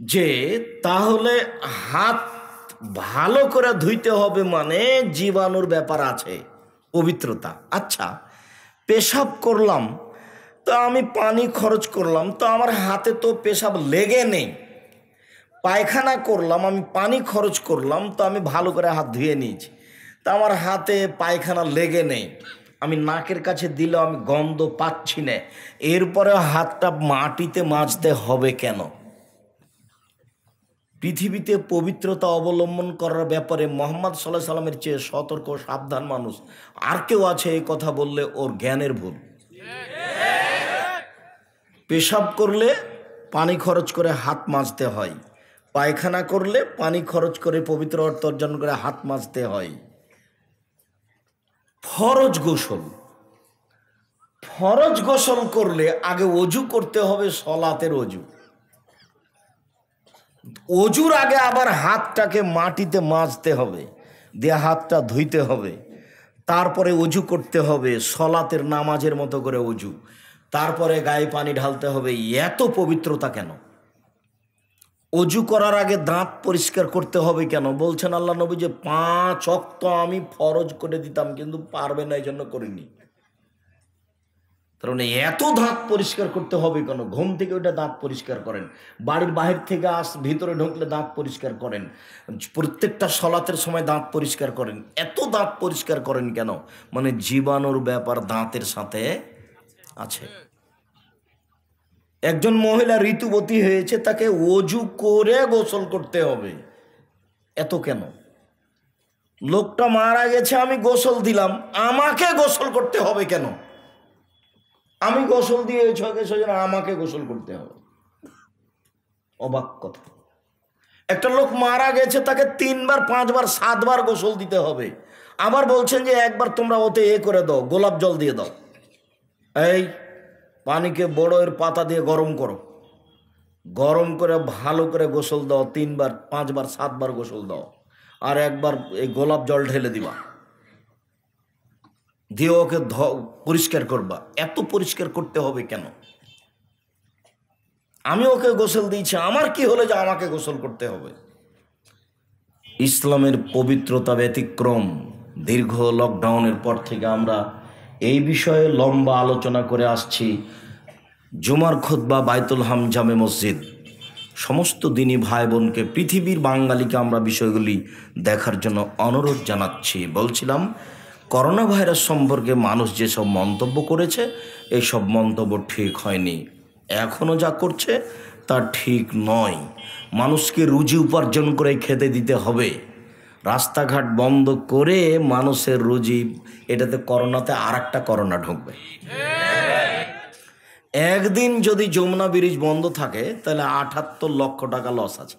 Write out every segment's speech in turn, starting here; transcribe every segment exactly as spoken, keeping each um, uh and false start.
যে তাহলে হাত ভালো করে ধুইতে হবে, মানে জীবাণুর ব্যাপার আছে, পবিত্রতা। আচ্ছা, পেশাব করলাম তো আমি পানি খরচ করলাম, তো আমার হাতে তো পেশাব লেগে নেই। পায়খানা করলাম, আমি পানি খরচ করলাম, তো আমি ভালো করে হাত ধুয়ে নিয়েছি, তা আমার হাতে পায়খানা লেগে নেই, আমি নাকের কাছে দিলেও আমি গন্ধ পাচ্ছি না, এরপরে হাতটা মাটিতে মাজতে হবে কেন? পৃথিবীতে পবিত্রতা অবলম্বন করার ব্যাপারে মোহাম্মদ সাল্লাল্লাহু আলাইহি সাল্লামের চেয়ে সতর্ক সাবধান মানুষ আর কেউ আছে? এই কথা বললে ওর জ্ঞানের ভুল। পেশাব করলে পানি খরচ করে হাত মাজতে হয়, পায়খানা করলে পানি খরচ করে পবিত্র অর্থ অর্জন করে হাত মাজতে হয়। ফরজ গোসল, ফরজ গোসল করলে আগে অজু করতে হবে, সলাতের অজু। অজুর আগে আবার হাতটাকে মাটিতে মাজতে হবে, দিয়ে হাতটা ধুইতে হবে, তারপরে অজু করতে হবে, সলাতের নামাজের মতো করে অজু, তারপরে গায়ে পানি ঢালতে হবে। এত পবিত্রতা কেন? অজু করার আগে দাঁত পরিষ্কার করতে হবে কেন? বলছেন আল্লাহ নবী যে পাঁচ ওয়াক্ত আমি ফরজ করে দিতাম, কিন্তু পারবে না, এই জন্য করিনি। কারণ এত দাঁত পরিষ্কার করতে হবে কেন? ঘুম থেকে ওইটা দাঁত পরিষ্কার করেন, বাড়ির বাহির থেকে আস ভিতরে ঢুকলে দাঁত পরিষ্কার করেন, প্রত্যেকটা সলাতের সময় দাঁত পরিষ্কার করেন। এত দাঁত পরিষ্কার করেন কেন? মানে জীবাণুর ব্যাপার দাঁতের সাথে আছে। একজন মহিলা ঋতুবতী হয়েছে, তাকে অজু করে গোসল করতে হবে, এত কেন? লোকটা মারা গেছে, আমি গোসল দিলাম, আমাকে গোসল করতে হবে কেন? আমি গোসল দিয়ে সেজন্য আমাকে গোসল করতে হবে, অবাক কথা। একটা লোক মারা গেছে, তাকে তিনবার পাঁচবার সাতবার গোসল দিতে হবে, আবার বলছেন যে একবার তোমরা ওতে এ করে দাও, গোলাপ জল দিয়ে দাও। এই পানিকে বড়ের পাতা দিয়ে গরম করো, গরম করে ভালো করে গোসল দাও, তিনবার পাঁচবার সাতবার গোসল দাও, আর একবার এই গোলাপ জল ঢেলে দিবা, দিয়ে ওকে পরিষ্কার করবা। এত পরিষ্কার করতে হবে কেন? আমি ওকে গোসল দিয়েছি, আমার কি হলো যে আমাকে গোসল করতে হবে? ইসলামের পবিত্রতা ব্যতিক্রম। দীর্ঘ লকডাউনের পর থেকে আমরা এই বিষয়ে লম্বা আলোচনা করে আসছি। জুমার খুতবা, বাইতুল হাম, জামে মসজিদ, সমস্ত দিনই ভাই বোনকে, পৃথিবীর বাঙালিকে আমরা বিষয়গুলি দেখার জন্য অনুরোধ জানাচ্ছি। বলছিলাম করোনা ভাইরাস সম্পর্কে মানুষ যেসব মন্তব্য করেছে, এইসব মন্তব্য ঠিক হয়নি, এখনও যা করছে তা ঠিক নয়। মানুষকে রুজি উপার্জন করে খেতে দিতে হবে, রাস্তাঘাট বন্ধ করে মানুষের রুজি, এটাতে করোনাতে আর একটা করোনা ঢুকবে। একদিন যদি যমুনা ব্রিজ বন্ধ থাকে তাহলে আটাত্তর লক্ষ টাকা লস আছে।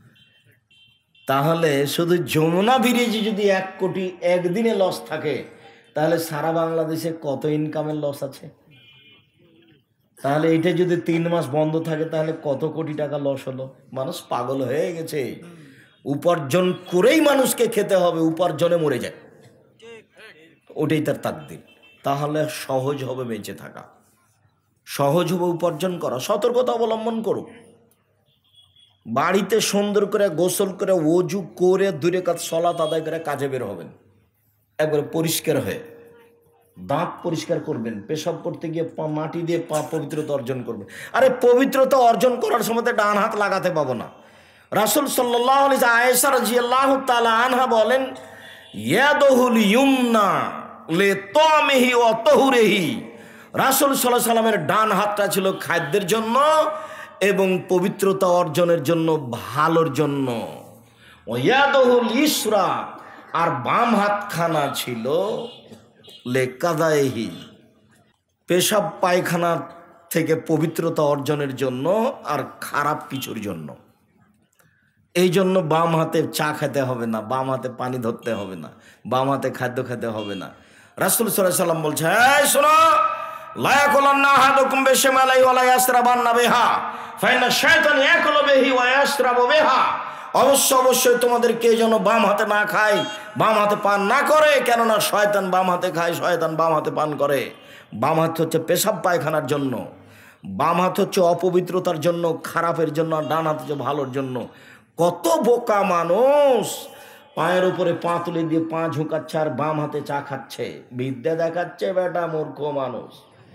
তাহলে শুধু যমুনা ব্রিজে যদি এক কোটি একদিনে লস থাকে, তাহলে সারা বাংলাদেশে কত ইনকামের লস আছে? তাহলে এটা যদি তিন মাস বন্ধ থাকে তাহলে কত কোটি টাকা লস হলো? মানুষ পাগল হয়ে গেছে, উপার্জন করেই মানুষকে খেতে হবে, উপার্জনে মরে যায়, ওটাই তার তাকদীর। তাহলে সহজ হবে বেঁচে থাকা, সহজ হবে উপার্জন করা। সতর্কতা অবলম্বন করুক, বাড়িতে সুন্দর করে গোসল করে ওযু করে দুই রাকাত সালাত আদায় করে কাজে বের হবেন, একবারে পরিষ্কার হয়ে। দাঁত পরিষ্কার করবেন, পেশাব করতে গিয়ে মাটি দিয়ে পা পবিত্রতা অর্জন করবেন। আরে পবিত্রতা অর্জন করার সময় ডান হাত লাগাতে পাবো না। রাসূল সাল্লাল্লাহু আলাইহি ওয়াসাল্লাম, আয়েশা রাদিয়াল্লাহু তাআলা আনহা বলেন, ইয়াদুল ইয়ুমনা লিতামিহি ওয়া তাহুরিহি। রাসূল সাল্লাল্লাহু আলাইহি ওয়াসাল্লামের ডান হাতটা ছিল খাদ্যের জন্য এবং পবিত্রতা অর্জনের জন্য, ভালোর জন্য। ওয়ায়াদুল ইসরা, আর বাম হাতখানা ছিল লেকাদাইহি, পেশাব পায়খানা থেকে পবিত্রতা অর্জনের জন্য আর খারাপ কিছুর জন্য। এই জন্য বাম হাতে চা খেতে হবে না, বাম হাতে পানি ধরতে হবে না, বাম হাতে খাদ্য খেতে হবে না। রাসূল সাল্লাল্লাহু আলাইহি ওয়াসাল্লাম বলছে, এই শোনো, লা ইয়াকুলান্না আহাদুকুম বিশিমালিহি ওয়া লা ইয়াসরাবান্না বিহা ফাইন্না শাইতান ইয়াকুলু বিহি ওয়া ইয়াসরাবু বিহা। অবশ্য অবশ্যই তোমাদেরকে যেন বাম হাতে না খায়, বাম হাতে পান না করে, কেননা শয়তান বাম হাতে খায়, শয়তান বাম হাতে পান করে। বাম হাত হচ্ছে পেশাব পায়খানার জন্য, বাম হাত হচ্ছে অপবিত্রতার জন্য, খারাপের জন্য, আর ডান হাত হচ্ছে ভালোর জন্য। কত বোকা মানুষ পায়ের উপরে পা তুলে দিয়ে পা ঝুঁকাচ্ছে আর বাম হাতে চা খাচ্ছে, বিদ্যা দেখাচ্ছে বেটা মূর্খ মানুষ।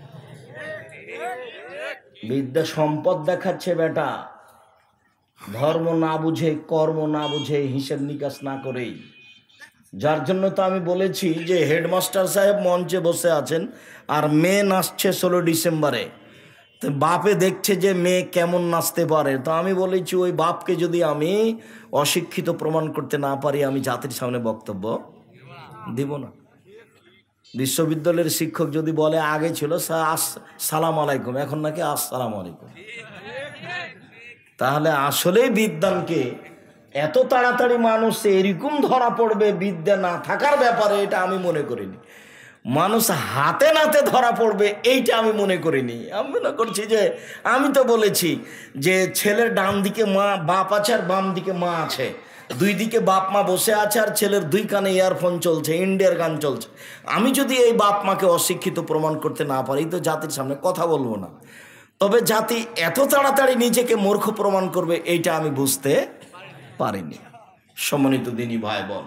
বিদ্যা সম্পদ দেখাচ্ছে বেটা, ধর্ম না বুঝে, কর্ম না বুঝে, হিসেব নিকাশ না করেই। যার জন্য তো আমি বলেছি যে হেডমাস্টার সাহেব মঞ্চে বসে আছেন আর মেয়ে নাচছে ষোলো ডিসেম্বরে, তো বাপে দেখছে যে মেয়ে কেমন নাচতে পারে, তো আমি বলেছি ওই বাপকে যদি আমি অশিক্ষিত প্রমাণ করতে না পারি, আমি জাতির সামনে বক্তব্য দিব না। বিশ্ববিদ্যালয়ের শিক্ষক যদি বলে আগে ছিল সালাম আলাইকুম, এখন নাকি আসসালাম আলাইকুম, তাহলে আসলেই বিদ্যানকে এত তাড়াতাড়ি মানুষ এরকম ধরা পড়বে বিদ্যা না থাকার ব্যাপারে, এটা আমি মনে করিনি। মানুষ হাতে নাতে ধরা পড়বে এইটা আমি মনে করিনি। আমি মনে করছি যে আমি তো বলেছি যে ছেলের ডান দিকে মা বাপ আছে আর বাম দিকে মা আছে, দুই দিকে বাপ মা বসে আছে আর ছেলের দুই কানে ইয়ারফোন চলছে, ইন্ডিয়ার গান চলছে। আমি যদি এই বাপ মাকে অশিক্ষিত প্রমাণ করতে না পারি তো জাতির সামনে কথা বলবো না। তবে জাতি এত তাড়াতাড়ি নিজেকে মূর্খ প্রমাণ করবে এইটা আমি বুঝতে পারিনি। সম্মানিত দিনী ভাই বোন,